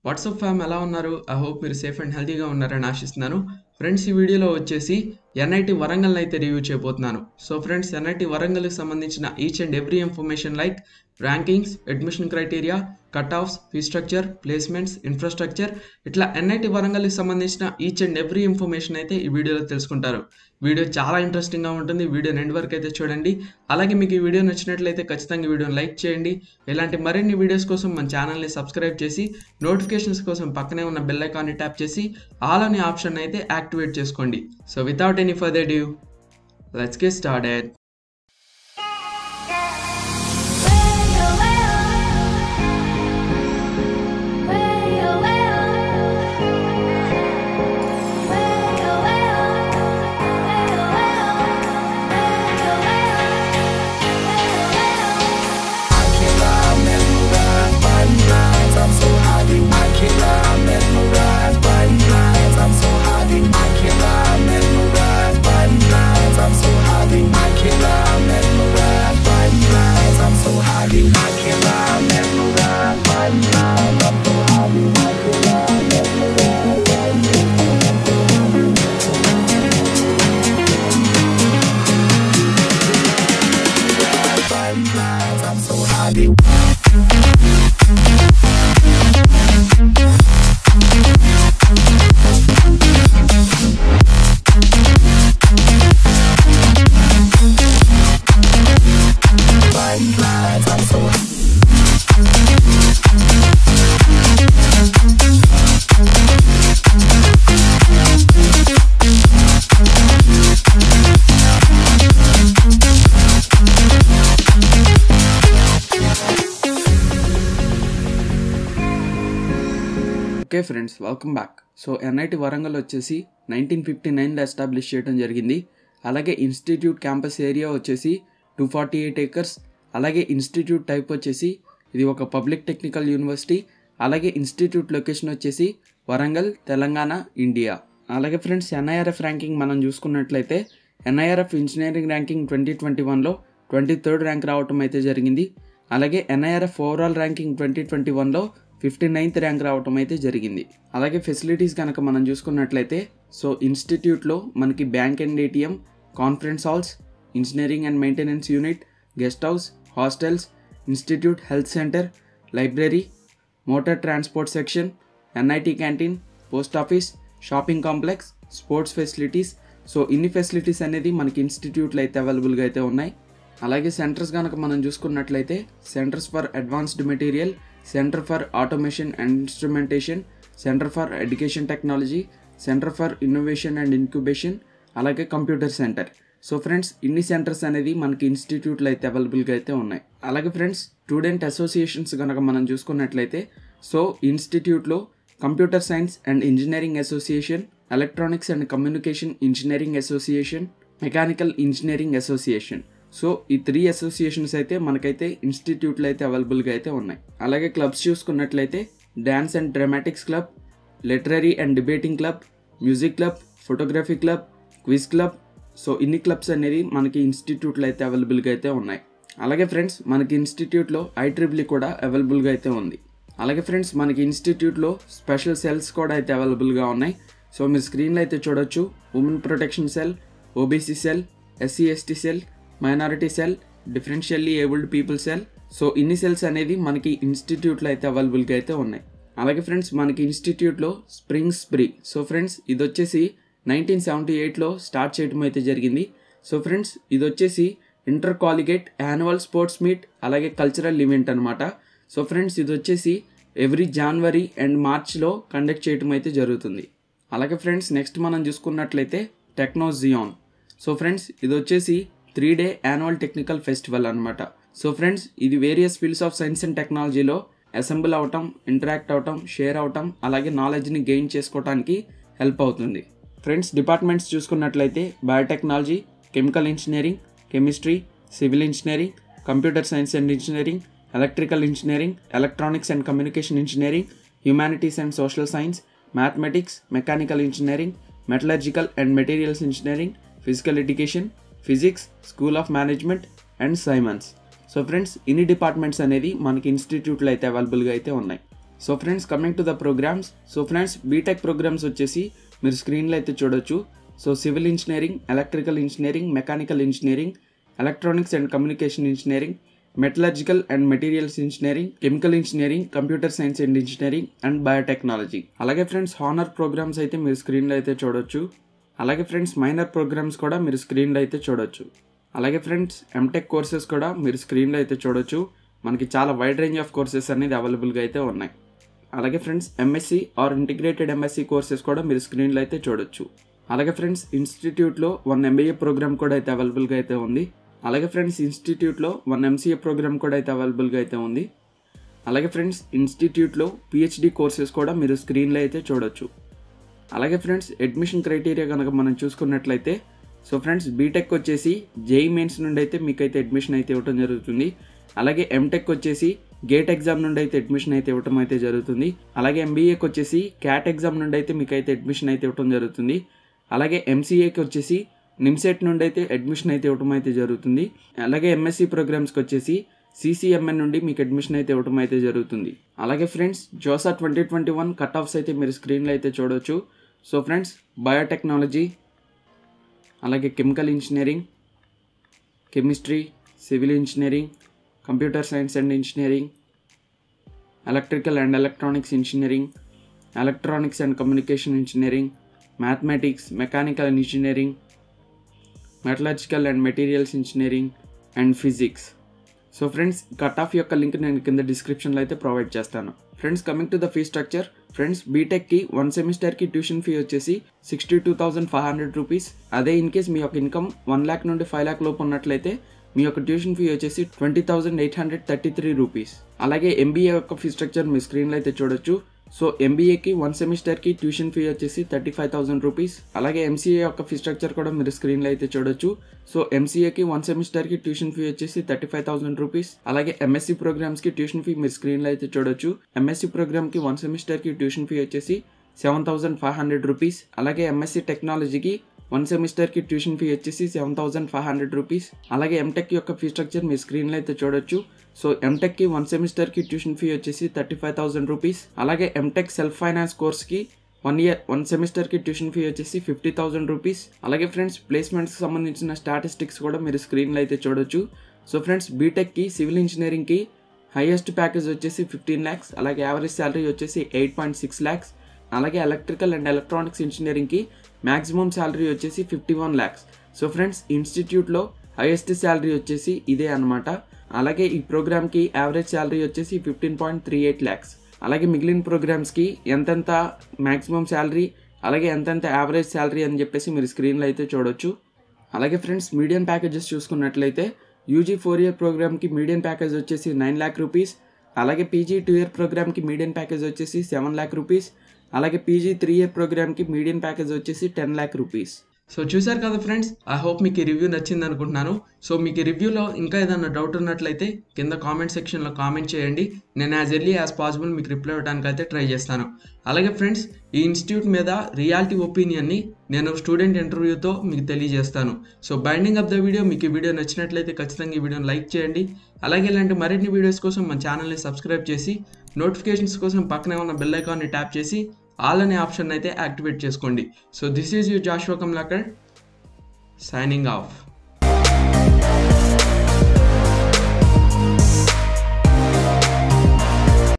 WhatsApp fam ఎలా ఉన్నారు? I hope మీరు సేఫ్ అండ్ హెల్తీగా ఉన్నారని ఆశిస్తున్నాను. ఫ్రెండ్స్, ఈ వీడియోలో వచ్చేసి ఎన్ఐటి వరంగల్ అయితే రివ్యూ చేయబోతున్నాను. సో ఫ్రెండ్స్, ఎన్ఐటి వరంగల్కి సంబంధించిన each and every information like rankings, admission criteria, cut offs, fee structure, placements, infrastructure, ఇట్లా ఎన్ఐటి వరంగల్కి సంబంధించిన ఈచ్ అండ్ ఎవ్రీ ఇన్ఫర్మేషన్ అయితే ఈ వీడియోలో తెలుసుకుంటారు. వీడియో చాలా ఇంట్రెస్టింగ్గా ఉంటుంది. వీడియోని ఎండ్ వరకు అయితే చూడండి. అలాగే మీకు ఈ వీడియో నచ్చినట్లయితే ఖచ్చితంగా వీడియోని లైక్ చేయండి. ఇలాంటి మరిన్ని వీడియోస్ కోసం మన ఛానల్ని సబ్స్క్రైబ్ చేసి నోటిఫికేషన్స్ కోసం పక్కనే ఉన్న బెల్ ఐకాన్ని ట్యాప్ చేసి ఆల్ అనే ఆప్షన్ అయితే యాక్టివేట్ చేసుకోండి. So without any further due, let's get started. Okay friends, welcome back. So NIT Warangal వచ్చేసి 1959లో ఎస్టాబ్లిష్ చేయడం జరిగింది. అలాగే ఇన్స్టిట్యూట్ క్యాంపస్ ఏరియా వచ్చేసి 248 ఏకర్స్. అలాగే ఇన్స్టిట్యూట్ టైప్ వచ్చేసి ఇది ఒక పబ్లిక్ టెక్నికల్ యూనివర్సిటీ. అలాగే ఇన్స్టిట్యూట్ లొకేషన్ వచ్చేసి వరంగల్, తెలంగాణ, ఇండియా. అలాగే ఫ్రెండ్స్, ఎన్ఐఆర్ఎఫ్ ర్యాంకింగ్ మనం చూసుకున్నట్లయితే ఎన్ఐఆర్ఎఫ్ ఇంజనీరింగ్ ర్యాంకింగ్ 2021లో 23rd ర్యాంక్ రావటం అయితే జరిగింది. అలాగే ఎన్ఐఆర్ఎఫ్ ఓవరాల్ ర్యాంకింగ్ 2021లో 59th ర్యాంక్ రావటం అయితే జరిగింది. అలాగే ఫెసిలిటీస్ కనుక మనం చూసుకున్నట్లయితే సో ఇన్స్టిట్యూట్లో మనకి bank and ATM, conference halls, engineering and maintenance unit, guest house, hostels, institute health centre, library, motor transport section, NIT canteen, post office, shopping complex, sports facilities. So ఇన్ని ఫెసిలిటీస్ అనేది మనకి ఇన్స్టిట్యూట్లో అయితే అవైలబుల్గా అయితే ఉన్నాయి. అలాగే సెంటర్స్ కనుక మనం చూసుకున్నట్లయితే centres for advanced material, centre for automation and instrumentation, centre for education technology, centre for innovation and incubation, అలాగే కంప్యూటర్ సెంటర్. సో ఫ్రెండ్స్, ఇన్ని సెంటర్స్ అనేది మనకి ఇన్స్టిట్యూట్లో అయితే అవైలబుల్గా అయితే ఉన్నాయి. అలాగే ఫ్రెండ్స్, స్టూడెంట్ అసోసియేషన్స్ కనుక మనం చూసుకున్నట్లయితే సో ఇన్స్టిట్యూట్లో computer science and engineering association, electronics and communication engineering association, mechanical engineering association. So ఈ 3 అసోసియేషన్స్ అయితే మనకైతే ఇన్స్టిట్యూట్లో అయితే అవైలబుల్గా అయితే ఉన్నాయి. అలాగే క్లబ్స్ చూసుకున్నట్లయితే dance and dramatics club, literary and debating club, music club, photography club, quiz club. So ఇన్ని క్లబ్స్ అనేది మనకి ఇన్స్టిట్యూట్లో అయితే అవైలబుల్గా అయితే ఉన్నాయి. అలాగే ఫ్రెండ్స్, మనకి ఇన్స్టిట్యూట్లో IEEE కూడా అవైలబుల్గా అయితే ఉంది. అలాగే ఫ్రెండ్స్, మనకి ఇన్స్టిట్యూట్లో స్పెషల్ సెల్స్ కూడా అయితే అవైలబుల్గా ఉన్నాయి. సో మీరు స్క్రీన్లో అయితే చూడొచ్చు. Women protection cell, OBC cell, SC/ST cell, minority cell, differentially abled people cell. So ఇన్ని సెల్స్ అనేది మనకి ఇన్స్టిట్యూట్లో అయితే అవైలబుల్గా అయితే ఉన్నాయి. అలాగే ఫ్రెండ్స్, మనకి ఇన్స్టిట్యూట్లో స్ప్రింగ్ స్ప్రీ. సో ఫ్రెండ్స్, ఇది వచ్చేసి 1978లో స్టార్ట్ చేయడం అయితే జరిగింది. సో ఫ్రెండ్స్, ఇది వచ్చేసి intercollegiate annual sports meet, అలాగే కల్చరల్ ఈవెంట్ అనమాట. సో ఫ్రెండ్స్, ఇది వచ్చేసి ఎవ్రీ జనవరి అండ్ మార్చ్లో కండక్ట్ చేయడం అయితే జరుగుతుంది. అలాగే ఫ్రెండ్స్, నెక్స్ట్ మనం చూసుకున్నట్లయితే టెక్నోజియాన్. సో ఫ్రెండ్స్, ఇది వచ్చేసి 3-day యాన్యువల్ టెక్నికల్ ఫెస్టివల్ అనమాట. సో ఫ్రెండ్స్, ఇది various fields of science and టెక్నాలజీలో అసెంబుల్ అవటం, ఇంటరాక్ట్ అవటం, షేర్ అవటం, అలాగే నాలెడ్జ్ని గెయిన్ చేసుకోవడానికి హెల్ప్ అవుతుంది. ఫ్రెండ్స్, డిపార్ట్మెంట్స్ చూసుకున్నట్లయితే biotechnology, chemical engineering, chemistry, civil engineering, computer science and engineering, electrical engineering, electronics and communication engineering, humanities and social science, mathematics, mechanical engineering, metallurgical and materials engineering, physical education, physics, school of management and సైమన్స్. So friends, ఇన్ని departments అనేది మనకి ఇన్స్టిట్యూట్లో అయితే అవైలబుల్గా అయితే ఉన్నాయి. So friends coming to the programmes. So friends BTech programmes వచ్చేసి మీరు స్క్రీన్లో అయితే చూడొచ్చు. So civil engineering, electrical engineering, mechanical engineering, electronics and communication engineering, metallurgical and materials engineering, chemical engineering, computer science and engineering and biotechnology. అలాగే friends honour programmes అయితే మీరు స్క్రీన్లో అయితే చూడొచ్చు. అలాగే ఫ్రెండ్స్ మైనర్ ప్రోగ్రామ్స్ కూడా మీరు స్క్రీన్లో అయితే చూడొచ్చు. అలాగే ఫ్రెండ్స్ ఎంటెక్ కోర్సెస్ కూడా మీరు స్క్రీన్లో అయితే చూడొచ్చు. మనకి చాలా వైడ్ రేంజ్ ఆఫ్ కోర్సెస్ అనేది అవైలబుల్గా అయితే ఉన్నాయి. అలాగే friends MSc or integrated MSc courses కూడా మీరు స్క్రీన్లో అయితే చూడొచ్చు. అలాగే ఫ్రెండ్స్ ఇన్స్టిట్యూట్లో 1 MBA ప్రోగ్రామ్ కూడా అయితే అవైలబుల్గా అయితే ఉంది. అలాగే ఫ్రెండ్స్ ఇన్స్టిట్యూట్లో 1 MCA ప్రోగ్రామ్ కూడా అయితే అవైలబుల్గా అయితే ఉంది. అలాగే ఫ్రెండ్స్ ఇన్స్టిట్యూట్లో PhD కోర్సెస్ కూడా మీరు స్క్రీన్లో అయితే చూడొచ్చు. అలాగే ఫ్రెండ్స్ అడ్మిషన్ క్రైటీరియా కనుక మనం చూసుకున్నట్లయితే సో ఫ్రెండ్స్ బీటెక్ వచ్చేసి జేఈ మెయిన్స్ నుండి అయితే మీకైతే అడ్మిషన్ అయితే ఇవ్వడం జరుగుతుంది. అలాగే ఎంటెక్ వచ్చేసి గేట్ ఎగ్జామ్ నుండి అయితే అడ్మిషన్ అయితే ఇవ్వడం అయితే జరుగుతుంది. అలాగే ఎంబీఏకి వచ్చేసి క్యాట్ ఎగ్జామ్ నుండి అయితే మీకైతే అడ్మిషన్ అయితే ఇవ్వడం జరుగుతుంది. అలాగే ఎంసీఏకి వచ్చేసి నిమ్సెట్ నుండి అయితే అడ్మిషన్ అయితే ఇవ్వడం అయితే జరుగుతుంది. అలాగే ఎంఎస్సి ప్రోగ్రామ్స్కి వచ్చేసి CCMN నుండి మీకు అడ్మిషన్ అయితే ఇవ్వడం అయితే జరుగుతుంది. అలాగే ఫ్రెండ్స్ జోసా 2021 కట్ ఆఫ్స్ అయితే మీరు స్క్రీన్లో అయితే చూడవచ్చు. సో ఫ్రెండ్స్ బయోటెక్నాలజీ, అలాగే chemical engineering, chemistry, civil engineering, computer science and engineering, electrical and electronics engineering, electronics and communication engineering, mathematics, mechanical engineering, metallurgical and materials engineering and physics. So friends cut off యొక్క link నేను కింద డిస్క్రిప్షన్లో అయితే provide చేస్తాను. Friends coming to the fee structure. Friends బీటెక్కి 1 సెమిస్టర్కి tuition fee వచ్చేసి 62,500 rupees. అదే ఇన్ కేస్ మీ యొక్క ఇన్కమ్ 1 lakh నుండి 5 lakh లోపు ఉన్నట్లయితే మీ యొక్క ట్యూషన్ ఫీ వచ్చేసి 20,833 రూపీస్. అలాగే ఎంబీఏ యొక్క ఫీ స్ట్రక్చర్ మీ స్క్రీన్లో అయితే చూడొచ్చు. సో ఎంబీఏకి 1 సెమిస్టర్కి ట్యూషన్ ఫీ వచ్చేసి 35,000 రూపీస్. అలాగే ఎంసీఏ యొక్క ఫీ స్ట్రక్చర్ కూడా మీరు స్క్రీన్లో అయితే చూడొచ్చు. సో ఎంసీఏకి 1 సెమిస్టర్కి ట్యూషన్ ఫీ వచ్చేసి 35,000 రూపీస్. అలాగే ఎంఎస్సి ప్రోగ్రామ్స్కి ట్యూషన్ ఫీ మీరు స్క్రీన్లో అయితే చూడొచ్చు. ఎంఎస్సి ప్రోగ్రామ్కి 1 సెమిస్టర్కి ట్యూషన్ ఫీ వచ్చేసి 7,500 రూపీస్. అలాగే ఎంఎస్సి టెక్నాలజీకి 1 సెమిస్టర్కి ట్యూషన్ ఫీ వచ్చేసి 7,500 రూపీస్. అలాగే ఎంటెక్ యొక్క ఫీ స్ట్రక్చర్ మీ స్క్రీన్లో అయితే చూడొచ్చు. సో ఎంటెక్కి 1 సెమిస్టర్కి ట్యూషన్ ఫీ వచ్చేసి 35,000 రూపీస్. అలాగే ఎంటెక్ సెల్ఫ్ ఫైనాన్స్ కోర్స్కి 1 సెమిస్టర్కి ట్యూషన్ ఫీ వచ్చేసి 50,000 రూపీస్. అలాగే ఫ్రెండ్స్ ప్లేస్మెంట్స్కి సంబంధించిన స్టాటిస్టిక్స్ కూడా మీరు స్క్రీన్లో అయితే చూడొచ్చు. సో ఫ్రెండ్స్ బీటెక్కి సివిల్ ఇంజనీరింగ్కి హైయెస్ట్ ప్యాకేజ్ వచ్చేసి 15 lakhs. అలాగే యావరేజ్ శాలరీ వచ్చేసి 8.6 lakhs. అలాగే ఎలక్ట్రికల్ అండ్ ఎలక్ట్రానిక్స్ ఇంజనీరింగ్కి మ్యాక్సిమం శాలరీ వచ్చేసి 51 lakhs. సో ఫ్రెండ్స్ ఇన్స్టిట్యూట్లో హైయెస్ట్ శాలరీ వచ్చేసి ఇదే అనమాట. అలాగే ఈ ప్రోగ్రామ్కి యావరేజ్ శాలరీ వచ్చేసి 15.38 lakhs. అలాగే మిగిలిన ప్రోగ్రామ్స్కి ఎంతెంత మ్యాక్సిమం శాలరీ అలాగే ఎంతెంత యావరేజ్ శాలరీ అని చెప్పేసి మీరు స్క్రీన్లో అయితే చూడొచ్చు. అలాగే ఫ్రెండ్స్ మీడియం ప్యాకేజెస్ చూసుకున్నట్లయితే యూజీ 4 year ప్రోగ్రామ్కి మీడియం ప్యాకేజ్ వచ్చేసి 9 lakh రూపీస్. అలాగే పీజీ 2 year ప్రోగ్రామ్కి మీడియం ప్యాకేజ్ వచ్చేసి 7 lakh రూపీస్. అలాగే పీజీ 3 year ప్రోగ్రామ్కి మీడియం ప్యాకేజ్ వచ్చేసి 10 lakh రూపీస్. సో చూసారు కదా ఫ్రెండ్స్, ఐ హోప్ మీకు ఈ రివ్యూ నచ్చింది అనుకుంటున్నాను. సో మీకు ఈ రివ్యూలో ఇంకా ఏదైనా డౌట్ ఉన్నట్లయితే కింద కామెంట్ సెక్షన్లో కామెంట్ చేయండి. నేను యాజ్ ఎర్లీ యాజ్ పాసిబుల్ మీకు రిప్లై ఇవ్వడానికి అయితే ట్రై చేస్తాను. అలాగే ఫ్రెండ్స్ ఈ ఇన్స్టిట్యూట్ మీద రియాలిటీ ఒపీనియన్ని నేను స్టూడెంట్ ఇంటర్వ్యూతో మీకు తెలియజేస్తాను. So binding of the video, మీకు ఈ వీడియో నచ్చినట్లయితే ఖచ్చితంగా ఈ వీడియోని లైక్ చేయండి. అలాగే ఇలాంటి మరిన్ని వీడియోస్ కోసం మన ఛానల్ని సబ్స్క్రైబ్ చేసి నోటిఫికేషన్స్ కోసం పక్కనే ఉన్న బెల్ ఐకాన్ని ట్యాప్ చేసి ఆల్ అనే ఆప్షన్ అయితే యాక్టివేట్ చేసుకోండి. So this is your Joshua Kamlakar signing of.